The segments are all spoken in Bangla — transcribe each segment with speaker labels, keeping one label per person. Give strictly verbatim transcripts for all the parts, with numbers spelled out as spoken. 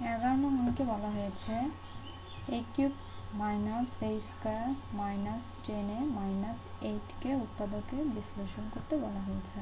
Speaker 1: এগারো নং অঙ্কে বলা হয়েছে a cube minus a square minus ten a minus এইটকে উৎপাদকে বিশ্লেষণ করতে বলা হয়েছে।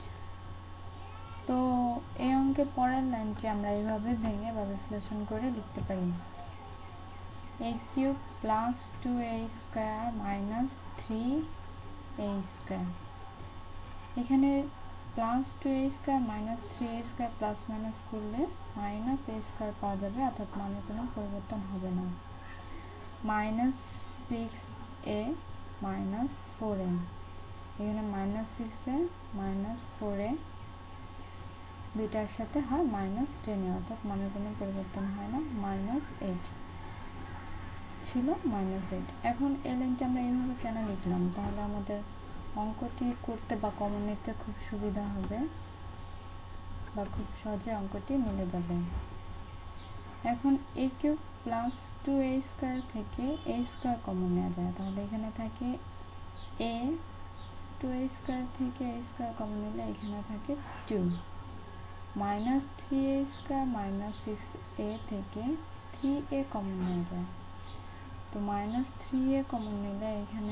Speaker 1: তো এই অঙ্কের পরের লাইনটি আমরা এইভাবে ভেঙে বা বিশ্লেষণ করে লিখতে পারি, a cube plus two a square minus three a square. এখানে plus two a square minus three a square plus minus করলে মাইনাস এ স্কোয়ার পাওয়া যাবে, অর্থাৎ মানে কোনো পরিবর্তন হবে না। Minus six a minus four a, এখানে minus six a minus four a দুইটার সাথে হয় মাইনাস টেন এ, অর্থাৎ মানে কোনো পরিবর্তন হয় না। মাইনাস এইট ছিল মাইনাস এইট। এখন এই লাইনটি আমরা এইভাবে কেন লিখলাম, তাহলে আমাদের অঙ্কটি করতে বা কমন নিতে খুব সুবিধা হবে বা খুব সহজে অঙ্কটি মিলে যাবে। এখন a cube plus two a square থেকে এ স্কোয়ার কমন নেওয়া যায়, তাহলে এখানে থাকে এ, টু এ স্কোয়ার থেকে এ স্কোয়ার কমন নিলে এখানে থাকে two. Minus three a square minus six a থেকে থ্রি এ কমন নেওয়া যায়, তো মাইনাস থ্রি এ কমন নিলে এখানে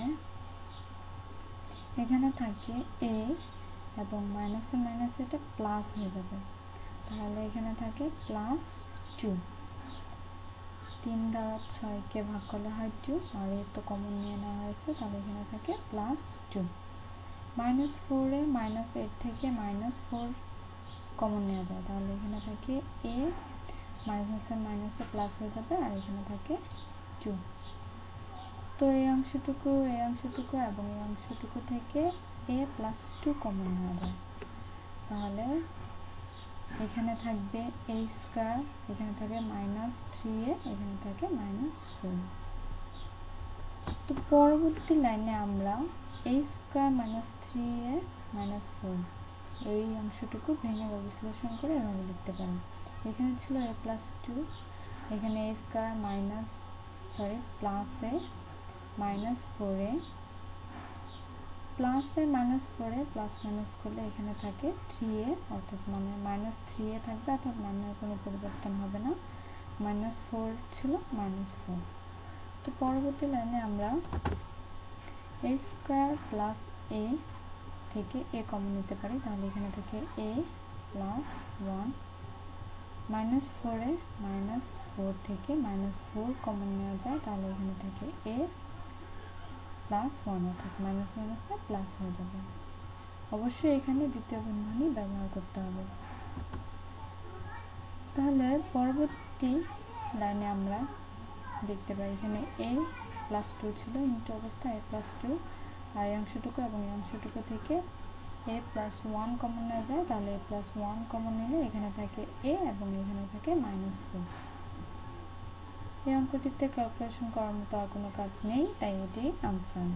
Speaker 1: এখানে থাকে এ এবং মাইনাসে মাইনাস এটা প্লাস হয়ে যাবে, তাহলে এখানে থাকে প্লাস টু। তিন দ্বারা ছয়কে ভাগ করলে হয় টু, আর এর তো কমন নিয়ে নেওয়া হয়েছে, তাহলে এখানে থাকে plus two. Minus four a minus eight থেকে মাইনাস ফোর কমন নেওয়া যায়, তাহলে এখানে থাকে এ, মাইনাসে মাইনাসে প্লাস হয়ে যাবে, আর এখানে থাকে টু। তো এই অংশটুকু এই অংশটুকু এবং এই অংশটুকু থেকে এ প্লাস টু কমন নেওয়া যায়, তাহলে এখানে থাকবে এ স্কোয়ার, এখানে থাকে মাইনাস থ্রি এ, এখানে থাকে মাইনাস ফোর। তো পরবর্তী লাইনে আমরা a square minus three a minus four এই অংশটুকু ভেঙে বা বিশ্লেষণ করে এভাবে লিখতে পারি। এখানে ছিল এ প্লাস টু, এখানে a square minus sorry plus a minus four a, plus a minus four a plus minus করলে এখানে থাকে থ্রি এ, অর্থাৎ মানে মাইনাস থ্রি এ থাকবে, অর্থাৎ মানের কোনো পরিবর্তন হবে না। মাইনাস ফোর ছিল মাইনাস ফোর। তো পরবর্তী লাইনে আমরা এ স্কোয়ার প্লাস এ থেকে এ কমন নিতে পারি, তাহলে এখানে থাকে a plus one. Minus four a minus four থেকে মাইনাস ফোর কমন নেওয়া যায়, তাহলে এখানে থাকে এ প্লাস ওয়ান, অর্থাৎ মাইনাস মাইনাসে প্লাস হয়ে যাবে। অবশ্যই এখানে দ্বিতীয় বন্ধনী ব্যবহার করতে হবে। তাহলে পরবর্তী লাইনে আমরা দেখতে পাই এখানে এ প্লাস টু ছিল ইন্টু অবস্থা এ প্লাস টু, আর এই অংশটুকু এবং এই অংশটুকু থেকে এ প্লাস ওয়ান কমন নেওয়া যায়, তাহলে এ প্লাস ওয়ান কমন নিলে এখানে থাকে এ এবং এখানে থাকে মাইনাস ফোর। এই অঙ্কটিতে ক্যালকুলেশন করার মতো আর কোনো কাজ নেই, তাই এটি আনসার।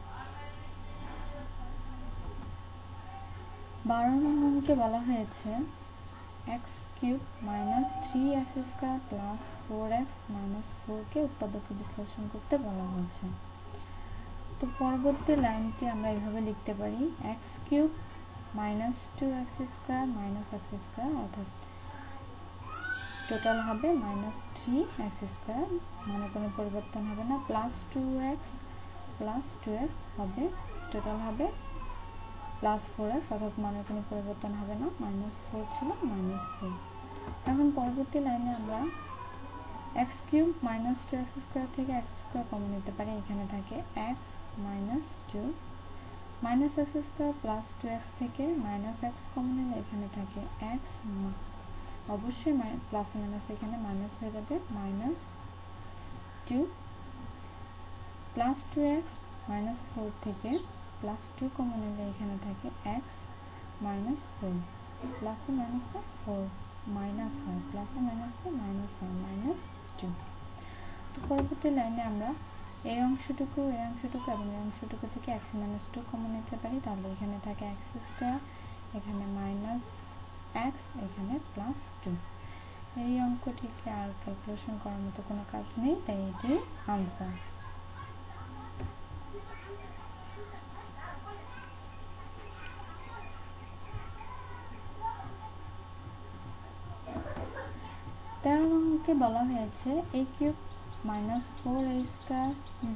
Speaker 1: বারো নং অঙ্কে বলা হয়েছে x cube minus three x square plus four x minus ফোরকে উৎপাদকে বিশ্লেষণ করতে বলা হয়েছে। তো পরবর্তী লাইনটি আমরা এইভাবে লিখতে পারি, x cube minus two x square minus x square, অর্থাৎ টোটাল হবে মাইনাস থ্রি এক্স স্কোয়ার, মানে কোনো পরিবর্তন হবে না, plus two x plus two x হবে, টোটাল হবে প্লাস ফোর এক্স, অর্থাৎ মানে কোনো পরিবর্তন হবে না, মাইনাস ফোর ছিল মাইনাস ফোর। এখন পরবর্তী লাইনে আমরা x cube minus two x square থেকে এক্স স্কোয়ার কমন নিতে পারি, এখানে থাকে x minus two. Minus x square plus two x থেকে মাইনাস এক্স কমন নিলে এখানে থাকে এক্স, অবশ্যই প্লাস মাইনাস এখানে মাইনাস হয়ে যাবে, minus two plus two x minus four থেকে প্লাস টু কমন নিলে এখানে থাকে এক্স মাইনাস ফোর, প্লাসে মাইনাসে ফোর মাইনাস হয়, প্লাসে মাইনাসে মাইনাস হয়, মাইনাস টু। তো পরবর্তী লাইনে আমরা এই অংশটুকু এই অংশটুকু এবং এই অংশটুকু থেকে এক্স মাইনাস টু কমন নিতে পারি, তাহলে এখানে থাকে এক্স স্কোয়ার, এখানে মাইনাস এক্স, এখানে প্লাস টু। এই অঙ্কটিকে আর ক্যালকুলেশন করার মতো কোনো কাজ নেই, তাই এটি আনসার। তেরো নং অঙ্কে বলা হয়েছে a cube minus four a square b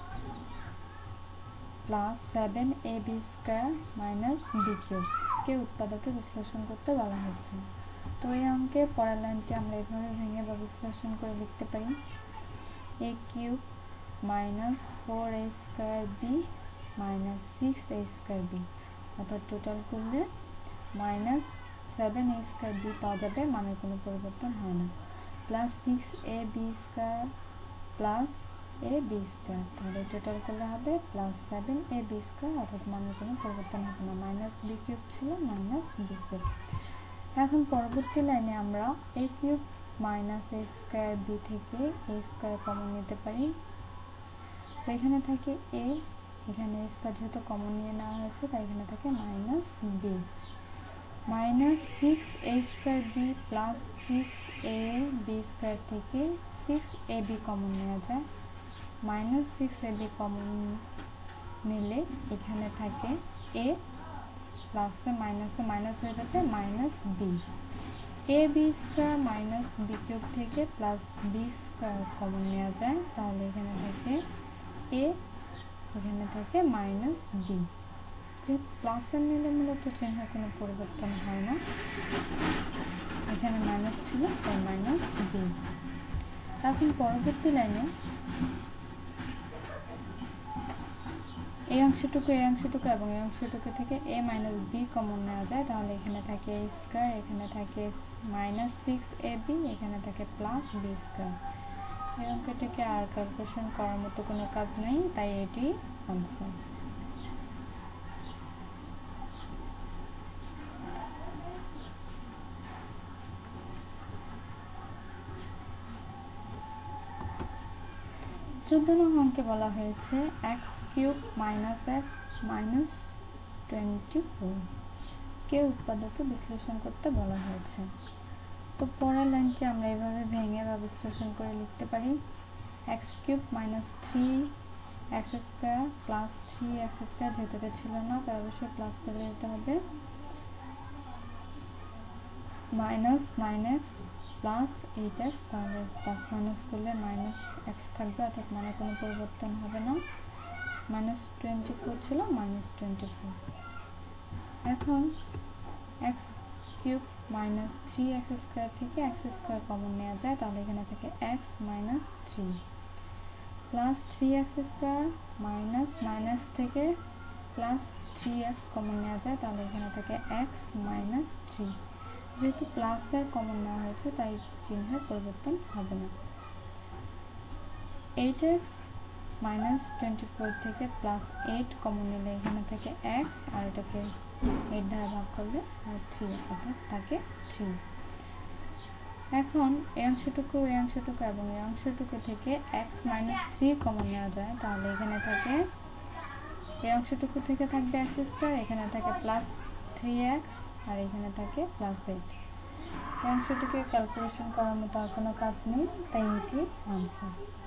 Speaker 1: plus seven a b square minus b cube কে উৎপাদকে বিশ্লেষণ করতে বলা হয়েছে। তো এই অঙ্কে পরের লাইনটি আমরা এভাবে ভেঙে বা বিশ্লেষণ করে লিখতে পারি a cube minus four a square b minus six a square b, অর্থাৎ টোটাল করলে minus seven a square b পাওয়া যাবে, মানের কোনো পরিবর্তন হয় না, plus six a b square plus a b square, তাহলে টোটাল করলে হবে plus seven a b square, অর্থাৎ মানের কোনো পরিবর্তন হবে না, মাইনাস বি কিউব ছিল মাইনাস বি কিউব। এখন পরবর্তী লাইনে আমরা a cube minus a square b থেকে a স্কয়ার কমন নিতে পারি। তো এখানে থাকে a, এখানে a স্কয়ার যেহেতু কমন নিয়ে নেওয়া হয়েছে তাই এখানে থাকে minus b, minus six a square b plus six a b square থেকে সিক্স এ বি কমন নেওয়া যায়, minus six a b common নিলে এখানে থাকে a প্লাসে মাইনাসে মাইনাস হয়ে যাবে minus b, a b square minus b cube থেকে প্লাস বি স্কয়ার কমন নেওয়া যায়, তাহলে এখানে থাকে a, এখানে থাকে মাইনাস বি। যে প্লাসের নিলে মূলত চিহ্নের কোনো পরিবর্তন হয় না, এখানে মাইনাস ছিল তাই মাইনাস বি। এখন পরবর্তী লাইনে এই অংশটুকু এই অংশটুকু এবং এই অংশটুকু থেকে a মাইনাস বি কমন নেওয়া যায়, তাহলে এখানে থাকে a স্কয়ার, এখানে থাকে মাইনাস সিক্স এ বি, এখানে থাকে প্লাস বি স্কয়ার। এই অঙ্কটিকে আর ক্যালকুলেশন করার মতো কোনো কাজ নেই, তাই এটি আনসার। চোদ্দ নং অঙ্কে বলা হয়েছে x cube minus x minus twenty four কে উৎপাদকে বিশ্লেষণ করতে বলা হয়েছে। তো পরের লাইনটি আমরা এভাবে ভেঙে বা বিশ্লেষণ করে লিখতে পারি x cube minus three x square plus three x square, যেহেতু ছিল না তাই অবশ্যই প্লাস করে দিতে হবে, minus nine x plus eight x, তাহলে প্লাস মাইনাস করলে মাইনাস এক্স থাকবে, অর্থাৎ মানে কোনো পরিবর্তন হবে না, মাইনাস টোয়েন্টি ফোর ছিল মাইনাস টোয়েন্টি ফোর। এখন x cube minus three x square থেকে এক্স স্কোয়ার কমন নেওয়া যায়, তাহলে এখানে থাকে x minus three plus three x square minus nine x থেকে প্লাস থ্রি এক্স কমন নেওয়া যায়, তাহলে এখানে থাকে এক্স মাইনাস থ্রি, যেহেতু প্লাসের কমন নেওয়া হয়েছে তাই চিহ্নের পরিবর্তন হবে না। Eight x minus twenty four থেকে প্লাস এইট কমন নিলে এখানে থেকে এক্স, আর এটাকে এইট দ্বারা ভাগ করলে আর থ্রি, অর্থাৎ থাকে থ্রি। এখন এই অংশটুকু এই অংশটুকু এবং এই অংশটুকু থেকে এক্স মাইনাস থ্রি কমন নেওয়া যায়, তাহলে এখানে থাকে এই অংশটুকু থেকে থাকবে এক্স স্কোয়ার, এখানে থাকে প্লাস থ্রি এক্স, আর এখানে থাকে প্লাস এইট। এই অংশটিকে ক্যালকুলেশন করার মতো আর কোনো কাজ নেই, তাই এটি আনসার।